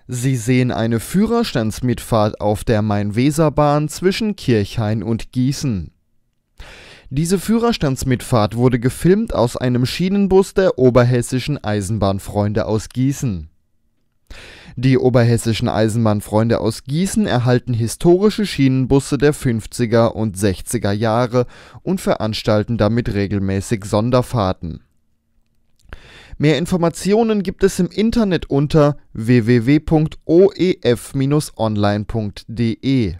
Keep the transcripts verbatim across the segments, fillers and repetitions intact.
Sie sehen eine Führerstandsmitfahrt auf der Main-Weser-Bahn zwischen Kirchhain und Gießen. Diese Führerstandsmitfahrt wurde gefilmt aus einem Schienenbus der Oberhessischen Eisenbahnfreunde aus Gießen. Die Oberhessischen Eisenbahnfreunde aus Gießen erhalten historische Schienenbusse der fünfziger und sechziger Jahre und veranstalten damit regelmäßig Sonderfahrten. Mehr Informationen gibt es im Internet unter w w w punkt o e f Bindestrich online punkt d e.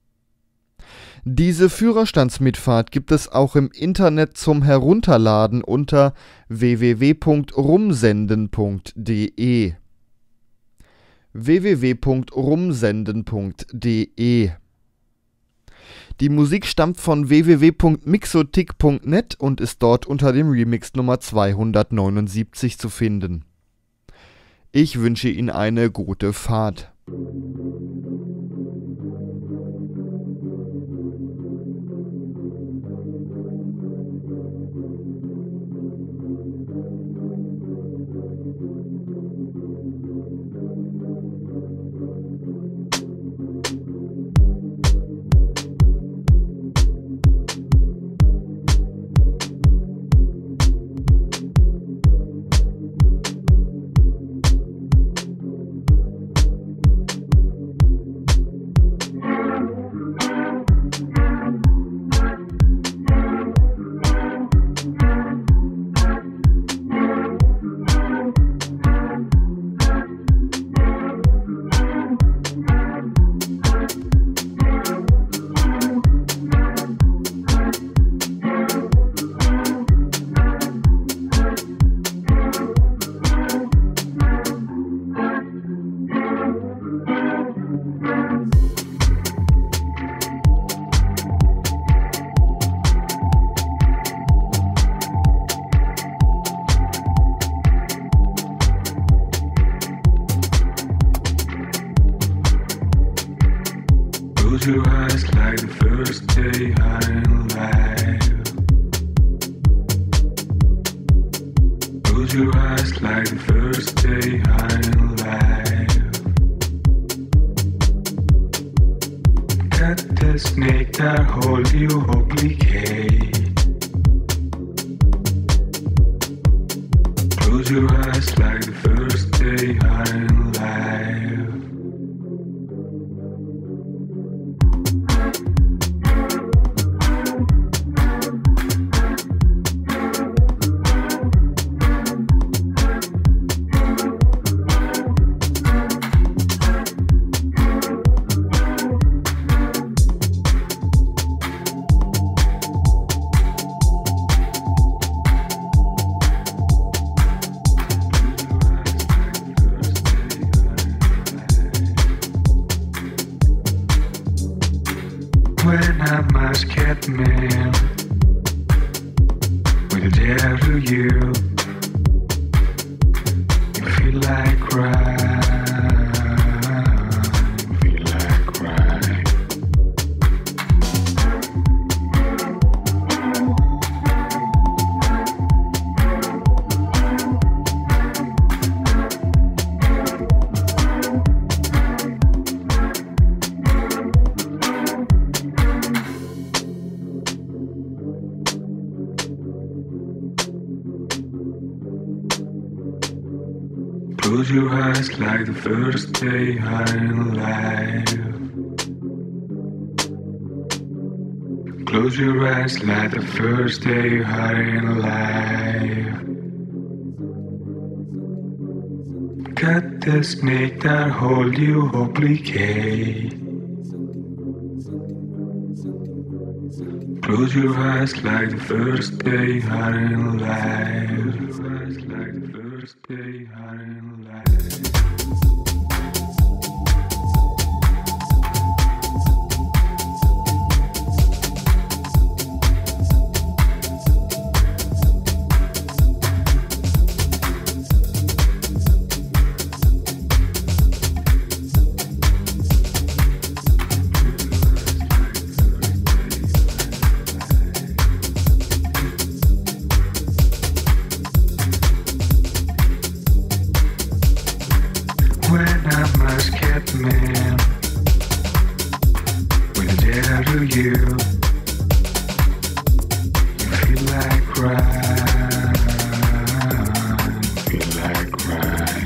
Diese Führerstandsmitfahrt gibt es auch im Internet zum Herunterladen unter w w w punkt rumsenden punkt d e. w w w punkt rumsenden punkt d e. Die Musik stammt von w w w punkt mixotic punkt net und ist dort unter dem Remix Nummer zweihundertneunundsiebzig zu finden. Ich wünsche Ihnen eine gute Fahrt. Close your eyes like the first day I'm alive. Close your eyes like the first day I'm alive. Got the snake that hold you obligate. Close your eyes like the first day I'm alive. When I'm a scared man, with a dare to you, you feel like crying, feel like crying. Close your eyes like the first day I'm alive. Close your eyes like the first day I'm alive. Got the snake that hold you obligate. Close your eyes like the first day I'm alive. Close your eyes like the first day I'm alive. when I must get man. When it's dead out of you, you feel like crying, feel like crying.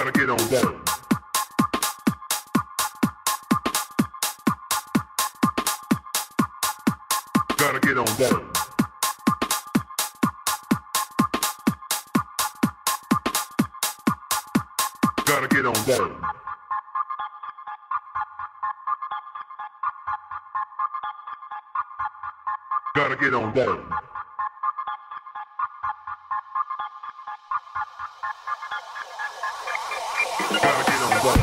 Gotta get on board. Gotta get on board. Gotta get on board. Gotta get on board. Gotta get on board.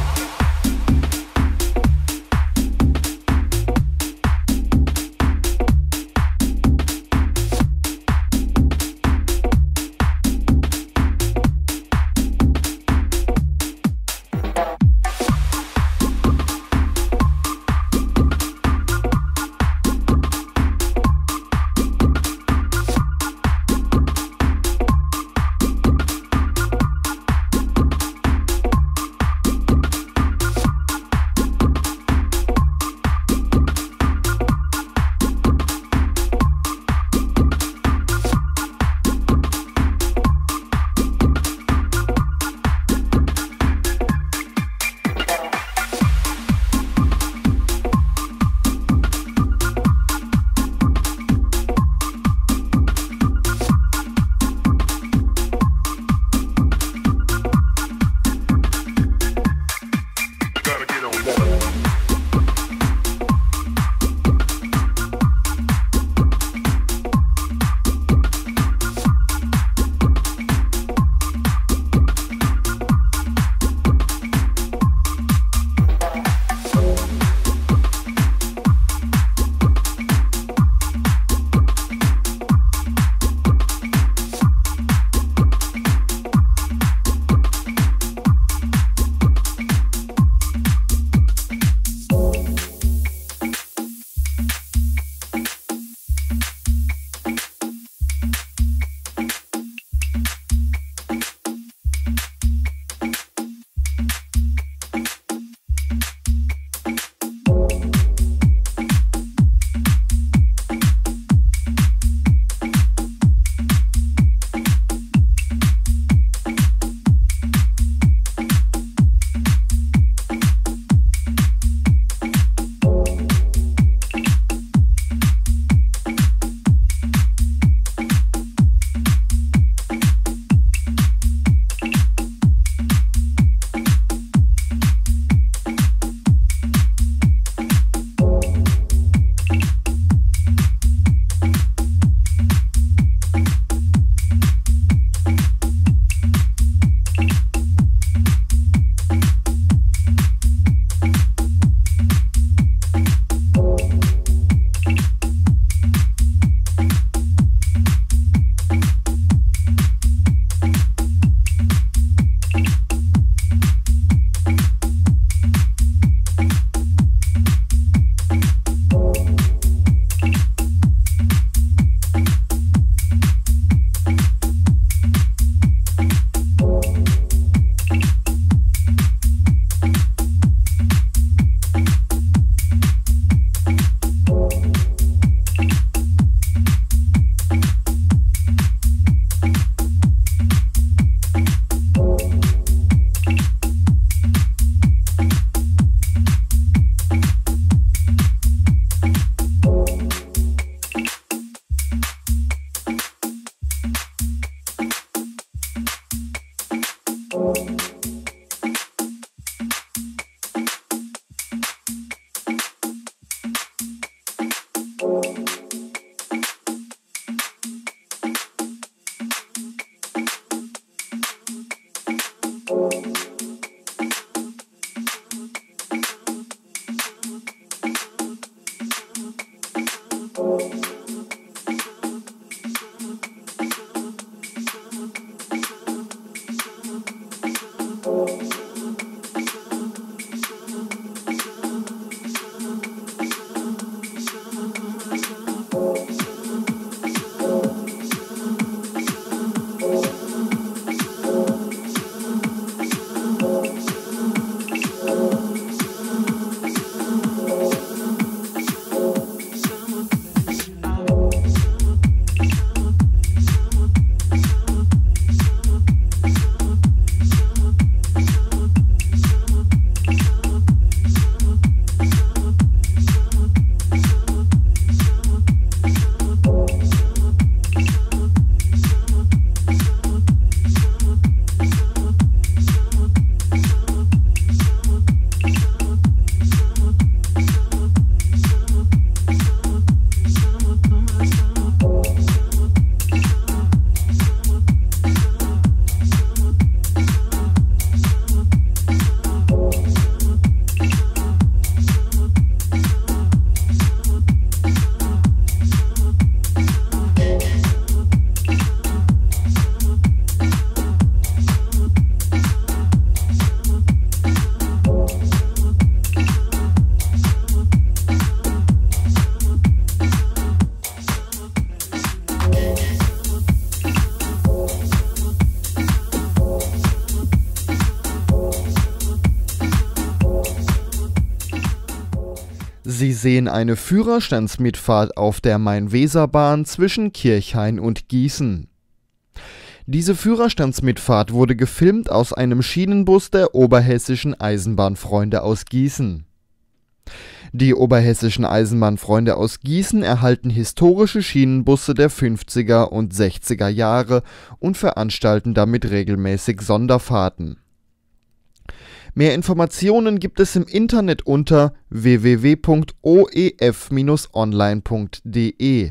sehen eine Führerstandsmitfahrt auf der Main-Weser-Bahn zwischen Kirchhain und Gießen. Diese Führerstandsmitfahrt wurde gefilmt aus einem Schienenbus der Oberhessischen Eisenbahnfreunde aus Gießen. Die Oberhessischen Eisenbahnfreunde aus Gießen erhalten historische Schienenbusse der fünfziger und sechziger Jahre und veranstalten damit regelmäßig Sonderfahrten. Mehr Informationen gibt es im Internet unter w w w punkt o e f Bindestrich online punkt d e.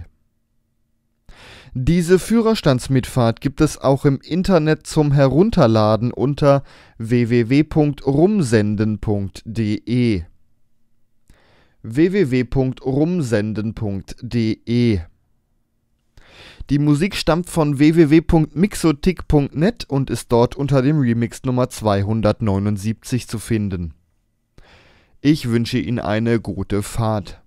Diese Führerstandsmitfahrt gibt es auch im Internet zum Herunterladen unter w w w punkt rumsenden punkt d e. w w w punkt rumsenden punkt d e. Die Musik stammt von w w w punkt mixotic punkt net und ist dort unter dem Remix Nummer zweihundertneunundsiebzig zu finden. Ich wünsche Ihnen eine gute Fahrt.